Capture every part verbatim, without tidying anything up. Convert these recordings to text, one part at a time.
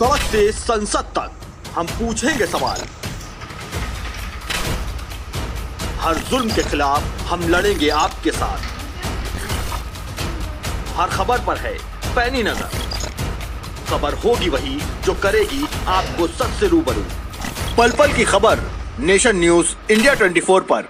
सड़क से संसद तक हम पूछेंगे सवाल। हर जुल्म के खिलाफ हम लड़ेंगे आपके साथ। हर खबर पर है पैनी नजर। खबर होगी वही जो करेगी आपको सच से रूबरू। पल पल की खबर नेशन न्यूज इंडिया चौबीस पर।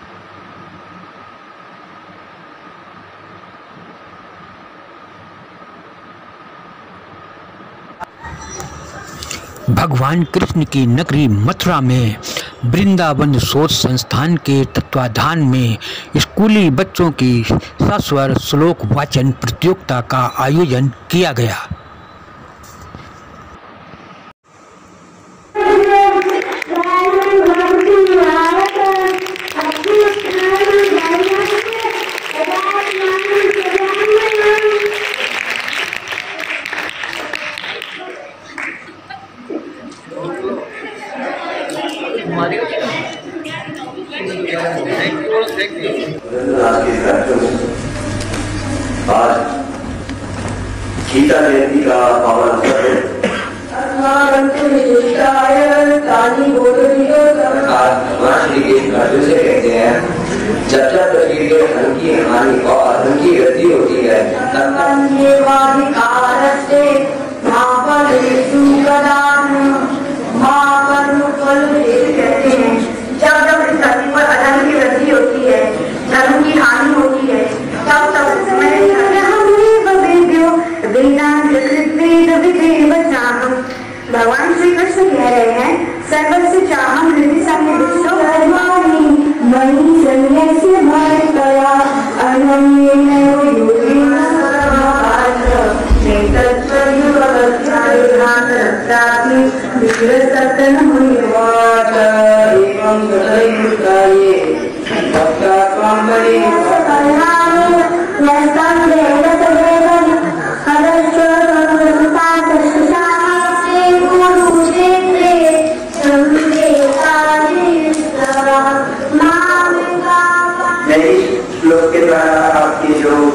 भगवान कृष्ण की नगरी मथुरा में वृंदावन शोध संस्थान के तत्वाधान में स्कूली बच्चों की सस्वर श्लोक वाचन प्रतियोगिता का आयोजन किया गया। आज गीता जयंती का पावन अवसर है। आज भगवान श्री कृष्ण अर्जुन से कहते हैं, जब जब शरीर के धन की हानि और धन की वृद्धि होती है जब जब इस धरती पर अधर्म की वृद्धि होती है, धर्म की हानि होती है, तब तब भगवान श्री कृष्ण कह रहे हैं, सर्वस्य चाहम हृदय सामने विष्णु मणि संन्यास्य भारतया अनन्येन योगेन श्लोक के द्वारा आपकी जो